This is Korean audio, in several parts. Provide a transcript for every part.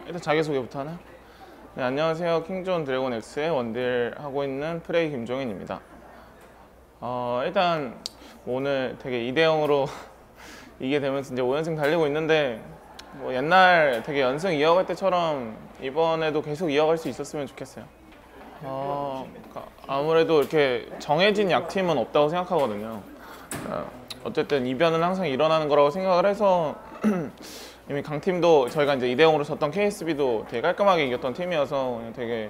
일단 자기소개부터 하나? 네, 안녕하세요. 킹존 드래곤 X의 원딜 하고 있는 프레이 김종인입니다. 일단 오늘 되게 2대 0으로 이게 되면서 이제 5연승 달리고 있는데 뭐 옛날 되게 연승 이어갈 때처럼 이번에도 계속 이어갈 수 있었으면 좋겠어요. 그러니까 아무래도 이렇게 정해진 약팀은 없다고 생각하거든요. 어쨌든 이변은 항상 일어나는 거라고 생각을 해서 이미 강팀도 저희가 이제 2대 0으로 졌던 KSB도 되게 깔끔하게 이겼던 팀이어서 그냥 되게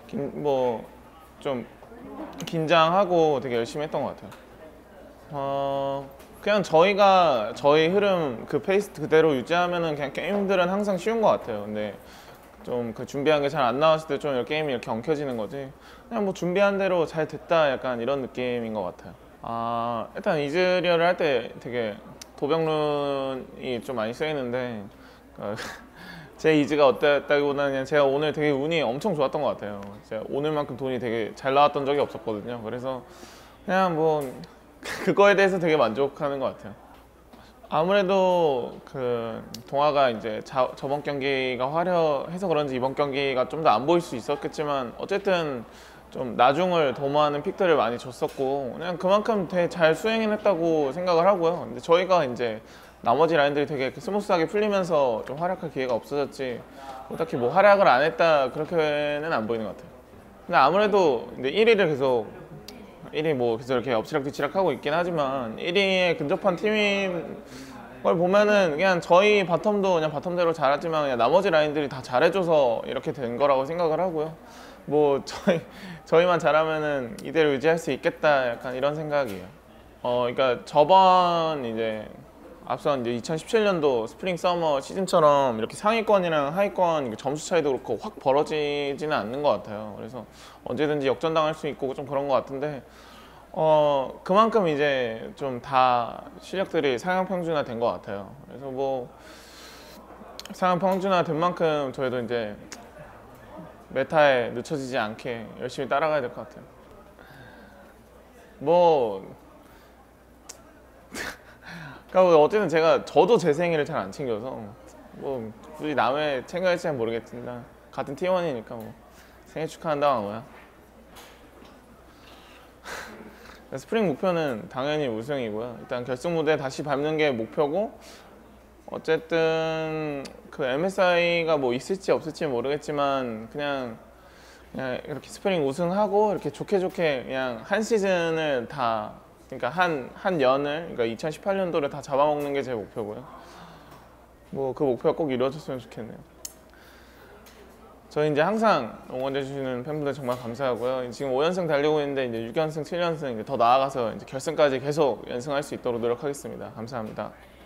좀 긴장하고 되게 열심히 했던 것 같아요. 그냥 저희가 저희 흐름 그 페이스 그대로 유지하면은 그냥 게임들은 항상 쉬운 것 같아요. 근데 좀 그 준비한 게 잘 안 나왔을 때 좀 게임이 이렇게 엉켜지는 거지. 그냥 뭐 준비한 대로 잘 됐다 약간 이런 느낌인 것 같아요. 일단 이즈리얼을 할 때 되게 도병룬이 좀 많이 쓰이는데 제 이즈가 어땠다기보다는 그냥 제가 오늘 되게 운이 엄청 좋았던 것 같아요. 제가 오늘만큼 돈이 되게 잘 나왔던 적이 없었거든요. 그래서 그냥 뭐 그거에 대해서 되게 만족하는 것 같아요. 아무래도 그 동아가 이제 저번 경기가 화려해서 그런지 이번 경기가 좀 더 안 보일 수 있었겠지만 어쨌든 좀 나중을 도모하는 픽들을 많이 줬었고 그냥 그만큼 되게 잘 수행했다고 생각을 하고요. 근데 저희가 이제 나머지 라인들이 되게 스무스하게 풀리면서 좀 활약할 기회가 없어졌지 뭐 딱히 뭐 활약을 안 했다 그렇게는 안 보이는 것 같아요. 근데 아무래도 이제 1위를 계속 1위 뭐 계속 이렇게 엎치락뒤치락 하고 있긴 하지만 1위에 근접한 팀인 걸 보면은 그냥 저희 바텀도 그냥 바텀대로 잘하지만 그냥 나머지 라인들이 다 잘해줘서 이렇게 된 거라고 생각을 하고요. 뭐 저희만 잘하면은 이대로 유지할 수 있겠다 약간 이런 생각이에요. 그러니까 저번 이제 앞선 이제 2017년도 스프링 서머 시즌처럼 이렇게 상위권이랑 하위권 점수 차이도 그렇고 확 벌어지지는 않는 것 같아요. 그래서 언제든지 역전당할 수 있고 좀 그런 것 같은데 그만큼 이제 좀 다 실력들이 상향 평준화 된 것 같아요. 그래서 뭐 상향 평준화 된 만큼 저희도 이제 메타에 늦춰지지 않게 열심히 따라가야 될 것 같아요. 그러니까 어쨌든 저도 제 생일을 잘 안 챙겨서 뭐 굳이 남의 챙겨야지는 모르겠지만 같은 팀원이니까 뭐 생일 축하한다고 뭐야. 스프링 목표는 당연히 우승이고요. 일단 결승 무대 다시 밟는 게 목표고 어쨌든 그 MSI가 뭐 있을지 없을지 모르겠지만 그냥 이렇게 스프링 우승하고 이렇게 좋게 그냥 한 시즌을 다 그러니까 한 연을 그러니까 2018년도를 다 잡아먹는 게 제 목표고요. 뭐 그 목표가 꼭 이루어졌으면 좋겠네요. 저희 이제 항상 응원해 주시는 팬분들 정말 감사하고요. 지금 5연승 달리고 있는데 이제 6연승, 7연승 더 나아가서 이제 결승까지 계속 연승할 수 있도록 노력하겠습니다. 감사합니다.